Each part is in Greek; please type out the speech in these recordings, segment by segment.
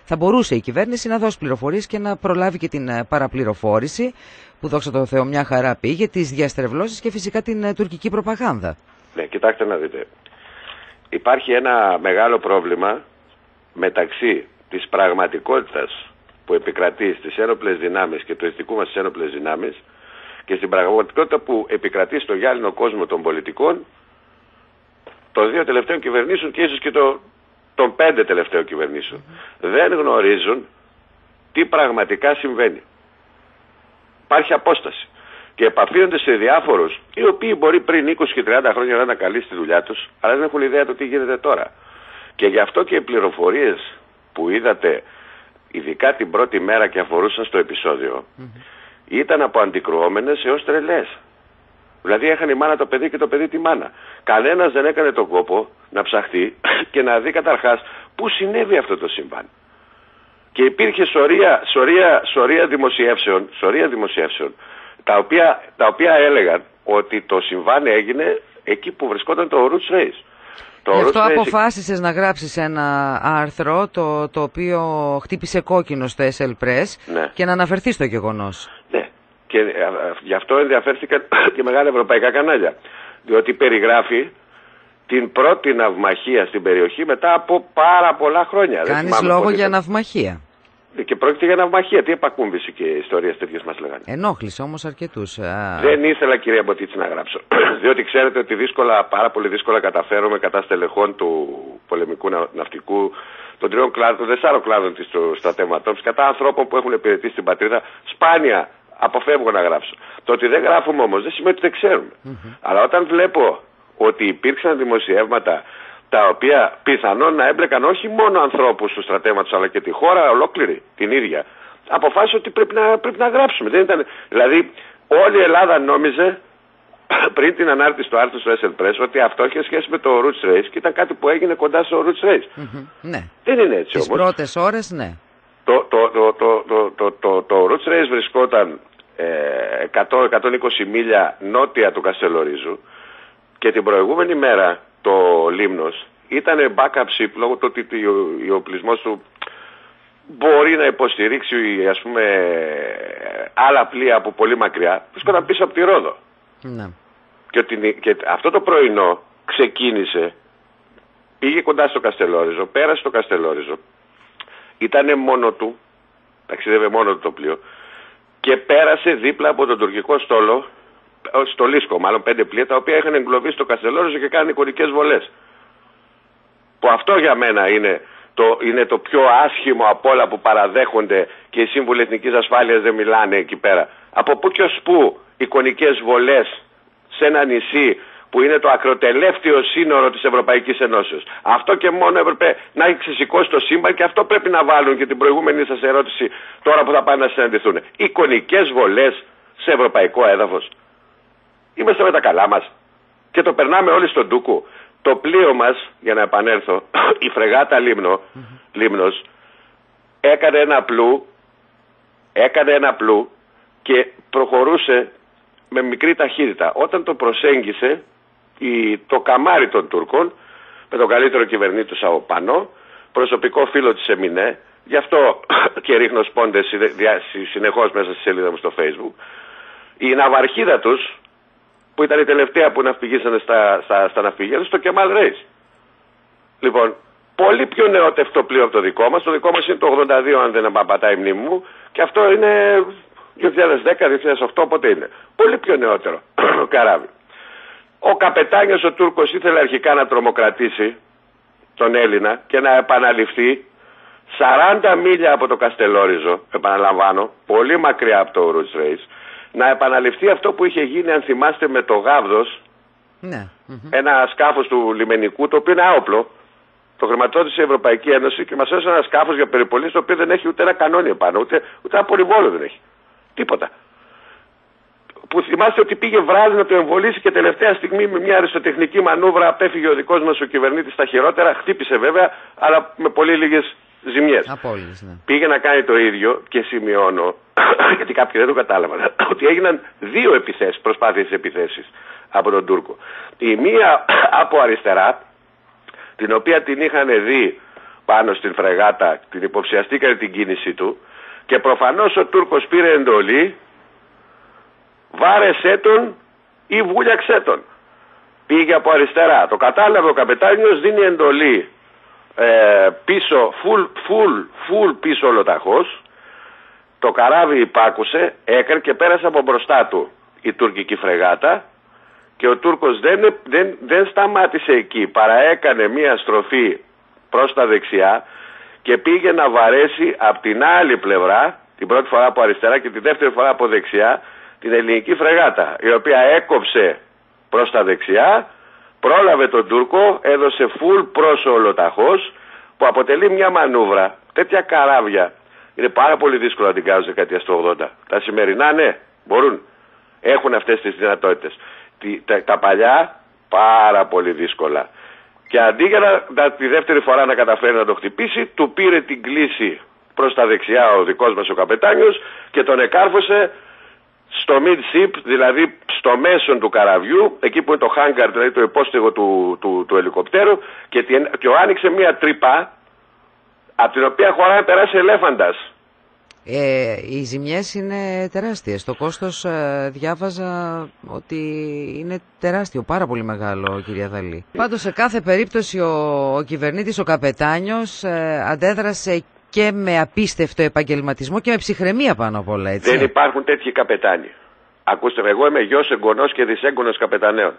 θα μπορούσε η κυβέρνηση να δώσει πληροφορίες και να προλάβει και την παραπληροφόρηση, που δόξα τω Θεώ μια χαρά πήγε, τις διαστρεβλώσεις και φυσικά την τουρκική προπαγάνδα. Ναι, κοιτάξτε να δείτε. Υπάρχει ένα μεγάλο πρόβλημα μεταξύ της πραγματικότητας που επικρατεί στις ένοπλες δυνάμεις και του εθνικού μας στις ένοπλες δυνάμεις και στην πραγματικότητα που επικρατεί στο γυάλινο κόσμο των πολιτικών των 2 τελευταίων κυβερνήσεων και ίσως και των 5 τελευταίων κυβερνήσεων. Δεν γνωρίζουν τι πραγματικά συμβαίνει. Υπάρχει απόσταση. Και επαφίονται σε διάφορους, οι οποίοι μπορεί πριν 20 και 30 χρόνια να είναι καλοί στη δουλειά τους, αλλά δεν έχουν ιδέα το τι γίνεται τώρα. Και γι' αυτό και οι πληροφορίες που είδατε, ειδικά την πρώτη μέρα και αφορούσαν στο επεισόδιο, ήταν από αντικρουόμενες έως τρελές. Δηλαδή έχανε η μάνα το παιδί και το παιδί τη μάνα. Κανένας δεν έκανε τον κόπο να ψαχτεί και να δει καταρχάς πού συνέβη αυτό το συμβάν. Και υπήρχε σωρία δημοσιεύσεων τα οποία έλεγαν ότι το συμβάν έγινε εκεί που βρισκόταν το Roots Race. Γι' αυτό αποφάσισες να γράψεις ένα άρθρο το οποίο χτύπησε κόκκινο στο SL Press, ναι, και να αναφερθεί στο γεγονός. Ναι, και γι' αυτό ενδιαφέρθηκαν και μεγάλα ευρωπαϊκά κανάλια. Διότι περιγράφει την πρώτη ναυμαχία στην περιοχή μετά από πάρα πολλά χρόνια. Κάνεις λόγο για ναυμαχία. Και πρόκειται για ναυμαχία. Τι επακούμβηση και ιστορίες τέτοιες μας λέγανε. Ενόχλησε όμως αρκετούς. Δεν ήθελα, κυρία Μποτίτση, να γράψω. Διότι ξέρετε ότι πάρα πολύ δύσκολα καταφέρομαι κατά στελεχών του πολεμικού ναυτικού, των 4 κλάδων της στρατεύματος, κατά ανθρώπων που έχουν υπηρετήσει στην πατρίδα, σπάνια αποφεύγω να γράψω. Το ότι δεν γράφουμε όμως δεν σημαίνει ότι δεν ξέρουμε. Αλλά όταν βλέπω ότι υπήρξαν δημοσιεύματα τα οποία πιθανόν να έμπλεκαν όχι μόνο ανθρώπους του στρατεύματος αλλά και τη χώρα ολόκληρη την ίδια, αποφάσισα ότι πρέπει να γράψουμε. Δεν ήταν, δηλαδή όλη η Ελλάδα νόμιζε πριν την ανάρτηση του άρθρου στο SL Press ότι αυτό είχε σχέση με το Roots Race και ήταν κάτι που έγινε κοντά στο Roots Race. Ναι. Δεν είναι έτσι όμως. Τις πρώτες ώρες, ναι. Το Roots Race βρισκόταν 100-120 μίλια νότια του Καστελορίζου και την προηγούμενη μέρα το Λίμνος ήταν backup ship λόγω του ότι ο οπλισμός του μπορεί να υποστηρίξει, ας πούμε, άλλα πλοία από πολύ μακριά. Βρισκόταν πίσω από τη Ρόδο. Ναι. Και αυτό το πρωινό ξεκίνησε, πήγε κοντά στο Καστελόριζο, πέρασε στο Καστελόριζο, ήτανε μόνο του, ταξίδευε μόνο του το πλοίο και πέρασε δίπλα από τον τουρκικό στόλο, στο Λίσκο, μάλλον 5 πλοία τα οποία είχαν εγκλωβίσει στο Καστελόριζο και κάνουν εικονικές βολές. Που αυτό για μένα είναι το πιο άσχημο από όλα που παραδέχονται και οι σύμβουλοι εθνικής ασφάλειας δεν μιλάνε εκεί πέρα. Από πού και ως πού εικονικές βολές σε ένα νησί που είναι το ακροτελεύτιο σύνορο της Ευρωπαϊκής Ενώσεως. Αυτό και μόνο έπρεπε να έχει ξεσηκώσει το σύμπαν και αυτό πρέπει να βάλουν και την προηγούμενη σας ερώτηση τώρα που θα πάνε να συναντηθούν. Εικονικές βολές σε ευρωπαϊκό έδαφος. Είμαστε με τα καλά μας και το περνάμε όλοι στον ντούκο. Το πλοίο μας, για να επανέλθω, η φρεγάτα Λίμνος έκανε ένα πλού και προχωρούσε με μικρή ταχύτητα. Όταν το προσέγγισε το καμάρι των Τούρκων με τον καλύτερο κυβερνήτη του Σαοπανό, προσωπικό φίλο της Εμινέ, γι' αυτό και ρίχνω σπόντες συνεχώς μέσα στη σελίδα μου στο Facebook, η ναυαρχίδα τους που ήταν η τελευταία που ναυπηγήσανε στα ναυπηγεία στο Κεμάλ Ρέις. Λοιπόν, πολύ πιο νεότευτο πλοίο από το δικό μας. Το δικό μας είναι το 82 αν δεν πατάει η μνήμη μου και αυτό είναι 2010-2008 πότε είναι. Πολύ πιο νεότερο καράβι. Ο καπετάνιος ο Τούρκος ήθελε αρχικά να τρομοκρατήσει τον Έλληνα και να επαναληφθεί 40 μίλια από το Καστελόριζο, επαναλαμβάνω, πολύ μακριά από το Roots Race, να επαναληφθεί αυτό που είχε γίνει, αν θυμάστε, με το Γάβδος, ναι. Ένα σκάφος του λιμενικού, το οποίο είναι άοπλο, το χρηματοδότησε η Ευρωπαϊκή Ένωση και μας έδωσε ένα σκάφος για περιπολίες, το οποίο δεν έχει ούτε ένα κανόνι επάνω, ούτε ένα πολυβόλο δεν έχει. Τίποτα. Που θυμάστε ότι πήγε βράδυ να το εμβολήσει και τελευταία στιγμή με μια αριστοτεχνική μανούβρα απέφυγε ο δικός μας ο κυβερνήτης στα χειρότερα, χτύπησε βέβαια, αλλά με πολύ λίγες ζημιές. Απόλυτες, ναι. Πήγε να κάνει το ίδιο και σημειώνω, γιατί κάποιοι δεν το κατάλαβαν, ότι έγιναν 2 προσπάθειες επιθέσεις από τον Τούρκο. Η μία από αριστερά, την οποία την είχαν δει πάνω στην φρεγάτα, την υποψιαστήκανε την κίνησή του και προφανώς ο Τούρκος πήρε εντολή, βάρεσέ τον ή βούλιαξέ τον. Πήγε από αριστερά. Το κατάλαβε ο καπετάνιος, δίνει εντολή πίσω, full πίσω ολοταχώς. Το καράβι υπάκουσε, έκανε και πέρασε από μπροστά του η τουρκική φρεγάτα και ο Τούρκος δεν σταμάτησε εκεί, παρά έκανε μία στροφή προς τα δεξιά και πήγε να βαρέσει από την άλλη πλευρά, την πρώτη φορά από αριστερά και τη δεύτερη φορά από δεξιά, την ελληνική φρεγάτα, η οποία έκοψε προς τα δεξιά, πρόλαβε τον Τούρκο, έδωσε full πρόσω ολοταχώς, που αποτελεί μια μανούβρα. Τέτοια καράβια είναι πάρα πολύ δύσκολο να την κάνουν δεκαετία του 80. Τα σημερινά ναι, μπορούν. Έχουν αυτές τις δυνατότητες. Τα παλιά πάρα πολύ δύσκολα. Και αντί για τη δεύτερη φορά να καταφέρει να το χτυπήσει, του πήρε την κλίση προς τα δεξιά ο δικός μας ο καπετάνιος και τον εκάρφωσε στο mid-ship, δηλαδή στο μέσον του καραβιού, εκεί που είναι το hangar, δηλαδή το υπόστεγο του ελικοπτέρου, και άνοιξε μία τρύπα από την οποία χωράει να περάσει ελέφαντας. Οι ζημιές είναι τεράστιες. Το κόστος διάβαζα ότι είναι τεράστιο, πάρα πολύ μεγάλο, κυρία Δαλή. Πάντως σε κάθε περίπτωση ο κυβερνήτης, ο καπετάνιος, αντέδρασε και με απίστευτο επαγγελματισμό και με ψυχραιμία πάνω απ' όλα, έτσι. Δεν υπάρχουν τέτοιοι καπετάνοι. Ακούστε με, εγώ είμαι γιος εγγονός και δυσέγγονος καπεταναίων.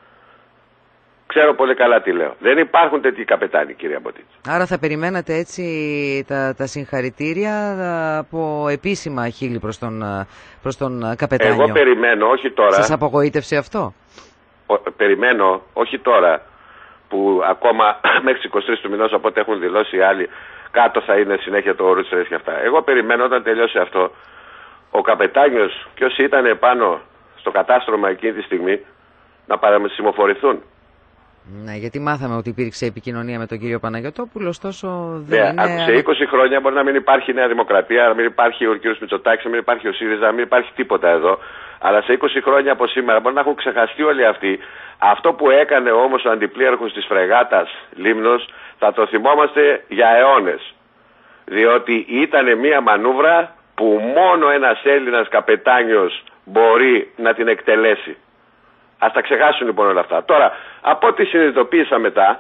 Ξέρω πολύ καλά τι λέω. Δεν υπάρχουν τέτοιοι καπετάνοι, κυρία Μποτίτση. Άρα θα περιμένατε έτσι τα συγχαρητήρια από επίσημα χείλη προς τον καπετάνιο. Εγώ περιμένω, όχι τώρα. Σας απογοήτευσε αυτό? Περιμένω, όχι τώρα, που ακόμα μέχρι τις 23 του μηνός, από ό,τι έχουν δηλώσει οι άλλοι, κάτω θα είναι συνέχεια το όρο της και αυτά. Εγώ περιμένω όταν τελειώσει αυτό, ο καπετάνιος και όσοι ήταν επάνω στο κατάστρωμα εκείνη τη στιγμή να παρασημοφορηθούν. Ναι, γιατί μάθαμε ότι υπήρξε επικοινωνία με τον κύριο Παναγιωτόπουλο, ωστόσο δεν είναι... Σε 20 χρόνια μπορεί να μην υπάρχει η Νέα Δημοκρατία, να μην υπάρχει ο κύριος Μητσοτάκης, να μην υπάρχει ο ΣΥΡΙΖΑ, να μην υπάρχει τίποτα εδώ. Αλλά σε 20 χρόνια από σήμερα μπορεί να έχουν ξεχαστεί όλοι αυτοί. Αυτό που έκανε όμως ο αντιπλήρχος της φρεγάτας Λίμνος θα το θυμόμαστε για αιώνες. Διότι ήταν μια μανούβρα που μόνο ένας Έλληνας καπετάνιος μπορεί να την εκτελέσει. Ας τα ξεχάσουν λοιπόν όλα αυτά. Τώρα, από ό,τι συνειδητοποίησα μετά,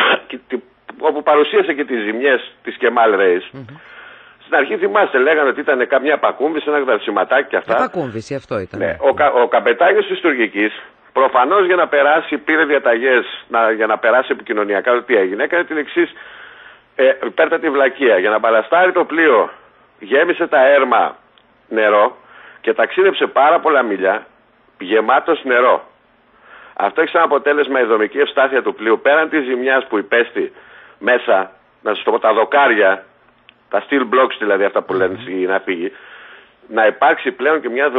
όπου παρουσίασε και τις ζημιές της Κεμάλ Ρέις, στην αρχή θυμάστε, λέγανε ότι ήταν καμιά πακούμβηση, ένα γδαρσιματάκι και αυτά. Πακούμβηση, αυτό ήταν. Ναι. Ο καπετάνιος της τουρκικής, προφανώς για να περάσει, πήρε διαταγές για να περάσει επικοινωνιακά. Τι έγινε, έκανε την εξής υπέρτατη βλακεία. Για να μπαλαστάρει το πλοίο, γέμισε τα έρμα νερό και ταξίδεψε πάρα πολλά μίλια γεμάτος νερό. Αυτό έχει σαν αποτέλεσμα η δομική ευστάθεια του πλοίου, πέραν της ζημιάς που υπέστη μέσα, να σας το πω, τα δοκάρια, τα steel blocks δηλαδή, αυτά που λένε στην ναυπηγή, να υπάρξει πλέον και μια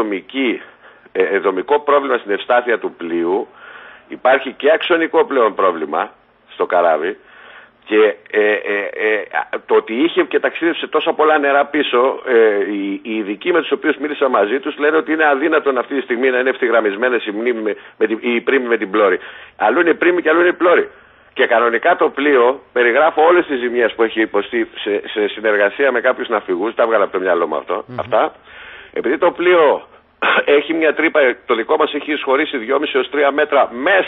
δομικό πρόβλημα στην ευστάθεια του πλοίου. Υπάρχει και αξονικό πλέον πρόβλημα στο καράβι και το ότι είχε και ταξίδευσε τόσα πολλά νερά πίσω, οι ειδικοί με τους οποίους μίλησα μαζί τους λένε ότι είναι αδύνατον αυτή τη στιγμή να είναι ευθυγραμμισμένες οι πρίμοι με την πλώρη. Αλλού είναι η πρίμη και αλλού είναι η πλώρη. Και κανονικά το πλοίο, περιγράφω όλες τις ζημιές που έχει υποστεί σε συνεργασία με κάποιους ναυπηγούς, τα έβγαλα από το μυαλό μου αυτά, επειδή το πλοίο έχει μια τρύπα, το δικό μας έχει εισχωρήσει 2,5 έως 3 μέτρα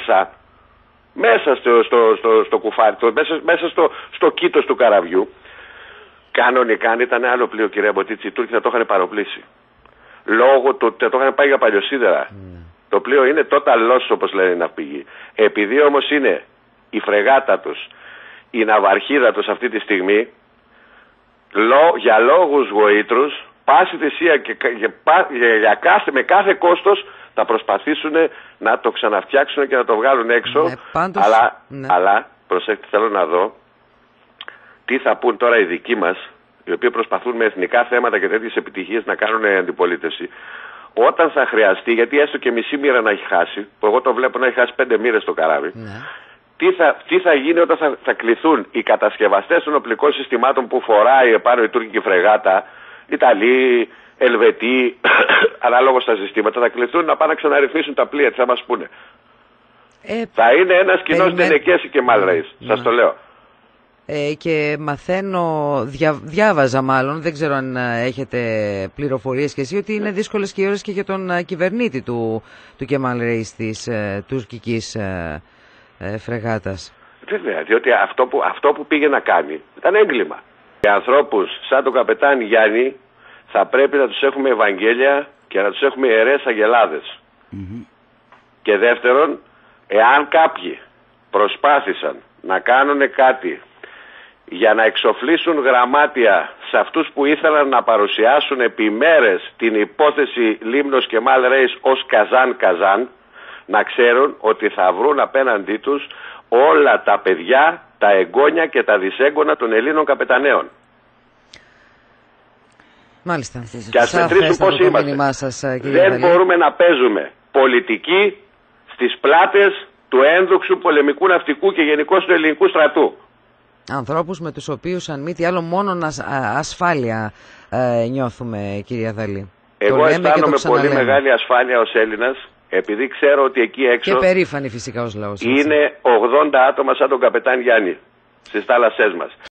μέσα στο κουφάρι, μέσα στο κήτος του καραβιού. Κανονικά αν ήταν άλλο πλοίο, κυρία Μποτίτση, οι Τούρκοι θα το είχαν παροπλήσει. Λόγω του ότι το είχαν πάει για παλιοσίδερα. Το πλοίο είναι total loss, όπως λένε οι ναυπηγοί. Επειδή όμως είναι η φρεγάτα τους, η ναυαρχίδα τους αυτή τη στιγμή, για λόγους γοήτρους, πάση θυσία και με κάθε κόστος θα προσπαθήσουν να το ξαναφτιάξουν και να το βγάλουν έξω. Ναι, πάντως, αλλά προσέξτε, θέλω να δω τι θα πούν τώρα οι δικοί μας, οι οποίοι προσπαθούν με εθνικά θέματα και τέτοιες επιτυχίες να κάνουν αντιπολίτευση. Όταν θα χρειαστεί, γιατί έστω και μισή μοίρα να έχει χάσει, που εγώ το βλέπω να έχει χάσει 5 μοίρες το καράβι, τι θα γίνει όταν θα κληθούν οι κατασκευαστές των οπλικών συστημάτων που φοράει επάνω η τουρκική φρεγάτα, Ιταλοί, Ελβετοί, ανάλογα στα συστήματα, θα κληθούν να πάνε να ξαναρρυθμίσουν τα πλοία. Τι θα μας πούνε? Θα είναι ένας κοινός Ντενεκές και Κεμάλ Ρέις. Σας το λέω. και μαθαίνω, διάβαζα μάλλον, δεν ξέρω αν έχετε πληροφορίες και εσύ, ότι είναι δύσκολες και οι ώρες και για τον κυβερνήτη του Κεμάλ Ρέις της τουρκικής φρεγάτας. Βέβαια, διότι αυτό που πήγε να κάνει ήταν έγκλημα. Οι ανθρώπους σαν τον καπετάν Γιάννη θα πρέπει να τους έχουμε Ευαγγέλια και να τους έχουμε ιερές αγελάδες. Και δεύτερον, εάν κάποιοι προσπάθησαν να κάνουν κάτι για να εξοφλήσουν γραμμάτια σε αυτούς που ήθελαν να παρουσιάσουν επί μέρες την υπόθεση Λίμνος Κεμάλ Ρέις ως Καζάν, να ξέρουν ότι θα βρουν απέναντί τους όλα τα παιδιά, τα εγγόνια και τα δυσέγγωνα των Ελλήνων καπεταναίων. Μάλιστα. Και ας μετρήσουν πώς είμαστε. Δεν μπορούμε να παίζουμε πολιτική στις πλάτες του ένδοξου πολεμικού ναυτικού και γενικώς του ελληνικού στρατού. Ανθρώπους με τους οποίους, αν μη τι άλλο, μόνο ασφάλεια νιώθουμε, κυρία Δαλή. Εγώ αισθάνομαι πολύ μεγάλη ασφάλεια ως Έλληνας, επειδή ξέρω ότι εκεί έξω... Και περήφανη φυσικά ως λαός. Είναι 80 άτομα σαν τον καπετάν Γιάννη στις θάλασσές μας.